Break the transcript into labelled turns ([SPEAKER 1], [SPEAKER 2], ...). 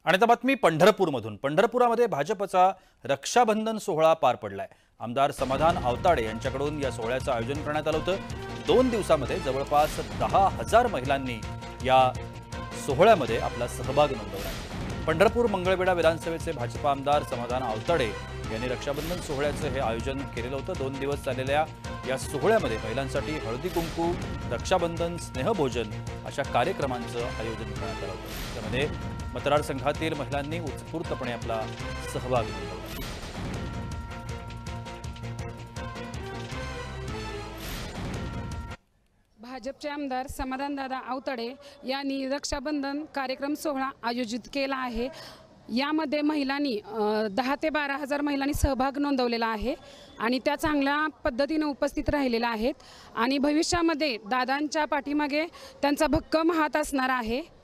[SPEAKER 1] आणि आता बातमी पंढरपूरमधून। पंढरपुरामध्ये भाजपचा रक्षाबंधन सोहळा पार पडलाय। आमदार समाधान आवताडे यांच्याकडून या सोहळ्याचं आयोजन करण्यात आलं होतं। 2 दिवसांमध्ये जवळपास 10,000 महिलांनी या सोहळ्यामध्ये आपला सहभाग नोंदवला। पंढरपूर मंगळवेढा विधानसभेचे भाजप आमदार समाधान आवताडे यांनी रक्षाबंधन सोहळ्याचं हे आयोजन केलेलं होतं। 2 दिवस चाललेल्या या सोहळ्यामध्ये महिलांसाठी हळदी कुंकू, रक्षाबंधन, स्नेहभोजन अशा कार्यक्रमांचं आयोजन करण्यात आलं होतं। त्यामध्ये मतदारसंघातील महिलांनी उत्स्फूर्तपणे आपला सहभाग नोंदवला।
[SPEAKER 2] भाजपचे आमदार समाधानदादा आवताडे यांनी रक्षाबंधन कार्यक्रम सोहळा आयोजित केला आहे। यामध्ये महिलांनी 10 ते 12,000 महिलांनी सहभाग नोंदवलेला आहे आणि त्या चांगल्या पद्धतीने उपस्थित राहिलेल्या आहेत आणि भविष्यामध्ये दादांच्या पाठीमागे त्यांचा भक्कम हात असणार आहे।